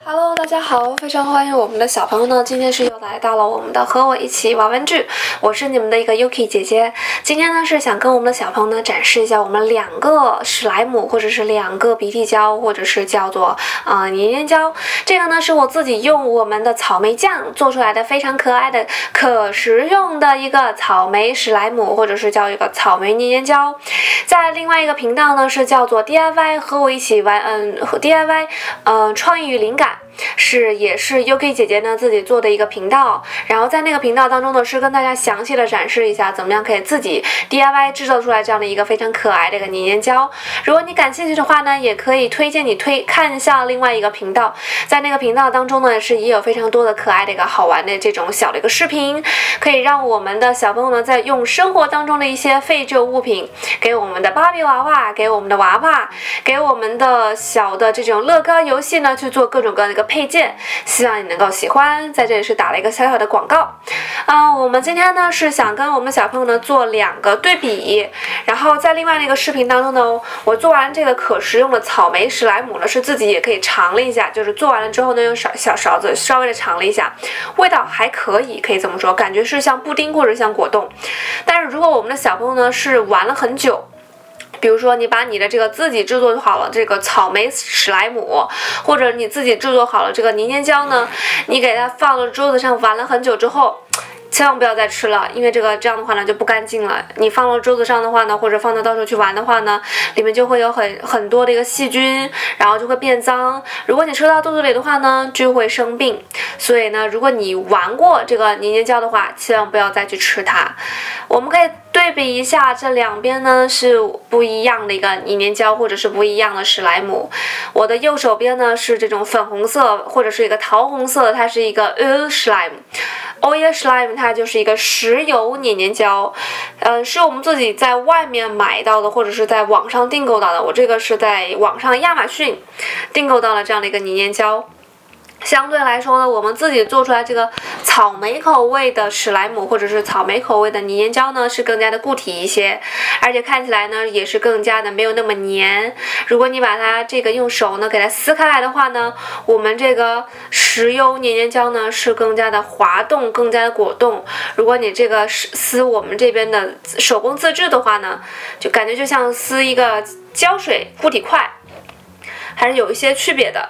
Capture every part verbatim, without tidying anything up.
Hello， 大家好，非常欢迎我们的小朋友呢，今天是又来到了我们的和我一起玩玩具，我是你们的一个 Yuki 姐姐。今天呢是想跟我们的小朋友呢展示一下我们两个史莱姆，或者是两个鼻涕胶，或者是叫做呃黏黏胶。这个呢是我自己用我们的草莓酱做出来的，非常可爱的可食用的一个草莓史莱姆，或者是叫一个草莓黏黏胶。在另外一个频道呢是叫做 D I Y 和我一起玩，嗯 D I Y 呃创意与灵感。是也是 Yuki 姐姐呢自己做的一个频道，然后在那个频道当中呢是跟大家详细的展示一下怎么样可以自己 D I Y 制作出来这样的一个非常可爱的一个黏黏胶。如果你感兴趣的话呢，也可以推荐你推看一下另外一个频道，在那个频道当中呢是也有非常多的可爱的一个好玩的这种小的一个视频，可以让我们的小朋友呢在用生活当中的一些废旧物品，给我们的芭比娃娃，给我们的娃娃，给我们的小的这种乐高游戏呢去做各种各样的一个配件，希望你能够喜欢。在这里是打了一个小小的广告。啊、呃，我们今天呢是想跟我们小朋友呢做两个对比，然后在另外那个视频当中呢，我做完这个可食用的草莓史莱姆呢，是自己也可以尝了一下，就是做完了之后呢，用小小勺子稍微的尝了一下，味道还可以，可以这么说，感觉是像布丁或者像果冻。但是如果我们的小朋友呢是玩了很久，比如说你把你的这个自己制作好了这个草莓史莱姆，或者你自己制作好了这个黏黏胶呢，你给它放到桌子上玩了很久之后，千万不要再吃了，因为这个这样的话呢就不干净了。你放到桌子上的话呢，或者放到到时候去玩的话呢，里面就会有很很多的一个细菌，然后就会变脏。如果你吃到肚子里的话呢，就会生病。所以呢，如果你玩过这个黏黏胶的话，千万不要再去吃它。我们可以对比一下，这两边呢是不一样的一个黏黏胶，或者是不一样的史莱姆。我的右手边呢是这种粉红色或者是一个桃红色，它是一个 Oil Slime。Oil Slime 它就是一个石油黏黏胶，呃，是我们自己在外面买到的，或者是在网上订购到的。我这个是在网上亚马逊订购到了这样的一个黏黏胶。相对来说呢，我们自己做出来这个草莓口味的史莱姆，或者是草莓口味的黏黏胶呢，是更加的固体一些，而且看起来呢也是更加的没有那么黏。如果你把它这个用手呢给它撕开来的话呢，我们这个石油黏黏胶呢是更加的滑动，更加的果冻。如果你这个撕我们这边的手工自制的话呢，就感觉就像撕一个胶水固体块，还是有一些区别的。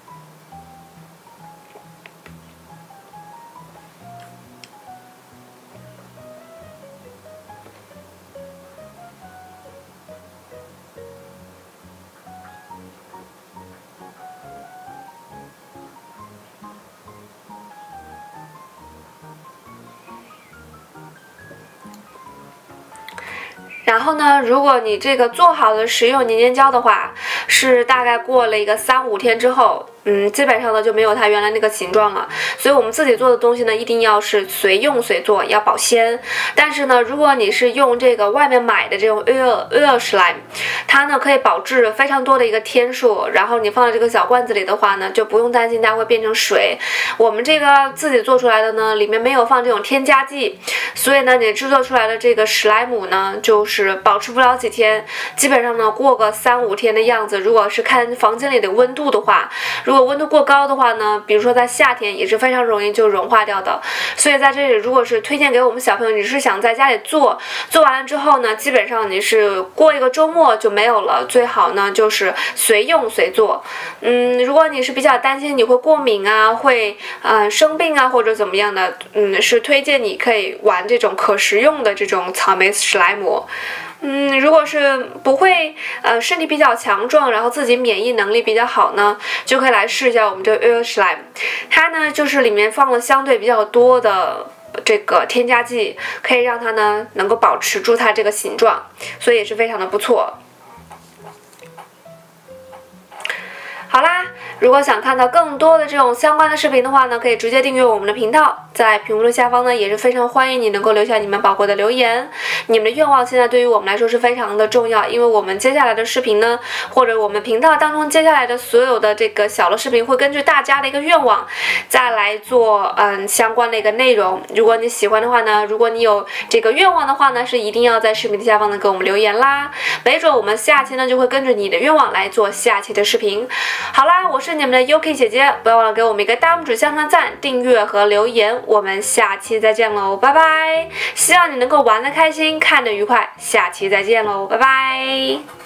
然后呢，如果你这个做好了食用黏黏胶的话，是大概过了一个三五天之后，嗯，基本上呢就没有它原来那个形状了。所以我们自己做的东西呢，一定要是随用随做，要保鲜。但是呢，如果你是用这个外面买的这种 Oil Oil Slime， 它呢可以保质非常多的一个天数，然后你放在这个小罐子里的话呢，就不用担心它会变成水。我们这个自己做出来的呢，里面没有放这种添加剂，所以呢，你制作出来的这个史莱姆呢，就是保持不了几天，基本上呢过个三五天的样子。如果是看房间里的温度的话，如果温度过高的话呢，比如说在夏天也是非常容易就融化掉的。所以在这里，如果是推荐给我们小朋友，你是想在家里做，做完了之后呢，基本上你是过一个周末就没有了。最好呢就是随用随做。嗯，如果你是比较担心你会过敏啊，会呃生病啊或者怎么样的，嗯，是推荐你可以玩这种可食用的这种草莓史莱姆。嗯，如果是不会呃身体比较强壮，然后自己免疫能力比较好呢，就可以来试一下我们这个 Oil Slime。它呢就是里面放了相对比较多的这个添加剂，可以让它呢能够保持住它这个形状，所以也是非常的不错。好啦，如果想看到更多的这种相关的视频的话呢，可以直接订阅我们的频道。在屏幕的下方呢，也是非常欢迎你能够留下你们宝贵的留言。你们的愿望现在对于我们来说是非常的重要，因为我们接下来的视频呢，或者我们频道当中接下来的所有的这个小的视频，会根据大家的一个愿望再来做嗯相关的一个内容。如果你喜欢的话呢，如果你有这个愿望的话呢，是一定要在视频的下方呢给我们留言啦。没准我们下期呢就会根据你的愿望来做下期的视频。好啦，我是是你们的 Yuki 姐姐，不要忘了给我们一个大拇指向上赞、订阅和留言。我们下期再见喽，拜拜！希望你能够玩得开心，看得愉快，下期再见喽，拜拜！